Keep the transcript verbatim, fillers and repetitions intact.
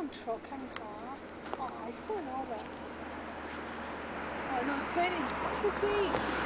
one truck and car. Oh, he's pulling over. Oh, no, turning. What's the sheep?